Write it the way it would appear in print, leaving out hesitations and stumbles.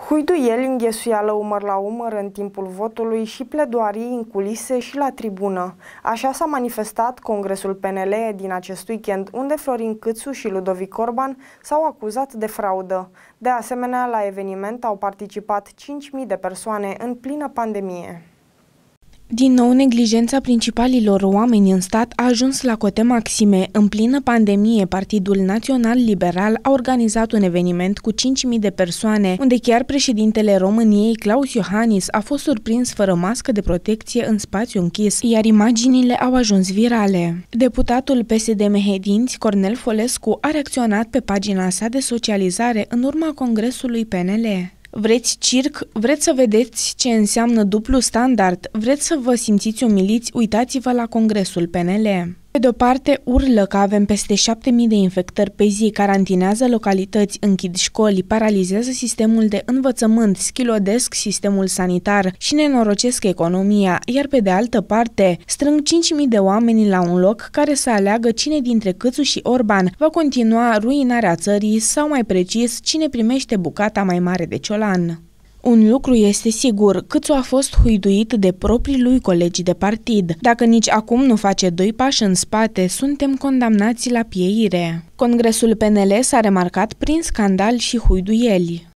Huiduieli, înghesuială umăr la umăr în timpul votului și pledoarii în culise și la tribună. Așa s-a manifestat Congresul PNL din acest weekend, unde Florin Câțu și Ludovic Orban s-au acuzat de fraudă. De asemenea, la eveniment au participat 5.000 de persoane în plină pandemie. Din nou, neglijența principalilor oameni în stat a ajuns la cote maxime. În plină pandemie, Partidul Național Liberal a organizat un eveniment cu 5.000 de persoane, unde chiar președintele României, Klaus Iohannis, a fost surprins fără mască de protecție în spațiu închis, iar imaginile au ajuns virale. Deputatul PSD Mehedinți, Cornel Folescu, a reacționat pe pagina sa de socializare în urma Congresului PNL. Vreți circ? Vreți să vedeți ce înseamnă dublu standard? Vreți să vă simțiți umiliți? Uitați-vă la Congresul PNL. Pe de-o parte, urlă că avem peste 7.000 de infectări pe zi, carantinează localități, închid școli, paralizează sistemul de învățământ, schilodesc sistemul sanitar și nenorocesc economia, iar pe de altă parte, strâng 5.000 de oameni la un loc care să aleagă cine dintre Câțu și Orban va continua ruinarea țării sau, mai precis, cine primește bucata mai mare de ciolan. Un lucru este sigur, Câțu a fost huiduit de proprii lui colegi de partid. Dacă nici acum nu face 2 pași în spate, suntem condamnați la pieire. Congresul PNL s-a remarcat prin scandal și huiduieli.